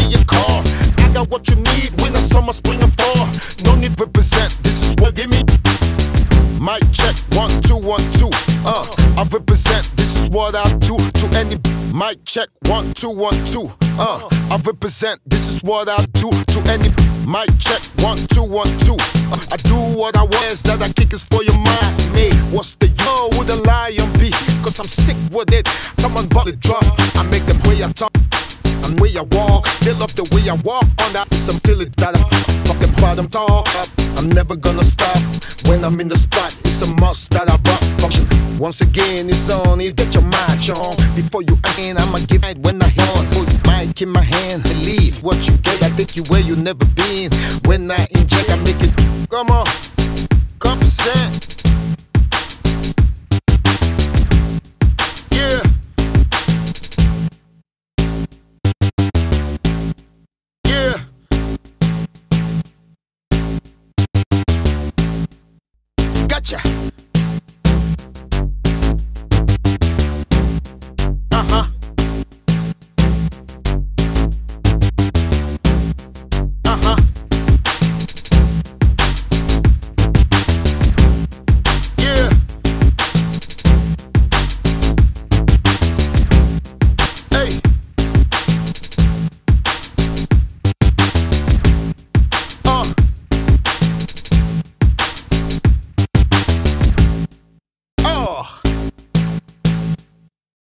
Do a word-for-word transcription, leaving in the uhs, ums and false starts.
your car. I got what you need, winter, summer, spring, and fall. No need to represent, this is what give me. Mic check, one, two, one, two. Uh, I represent, this is what I do to any. Mic check, one, two, one, two. Uh, I represent, this is what I do to any. Mic check, one, two, one, two. Uh, I do what I want, is that I kick is for your mind. Me, what's the yo with a lion be? Cause I'm sick with it. Come on, buck the drum. I make them way I talk and way I walk. They love the way I walk on that. Some feel it that I'm fucking bottom talk up. I'm never gonna stop. When I'm in the spot, it's a must that I rock function. Once again, it's on, you get your match on. Before you ask, I'ma give it when I hit on. Put mic in my hand, believe what you get. I take you where you never been. When I inject, I make it. Come on, come percent. Yeah. Yeah. Gotcha.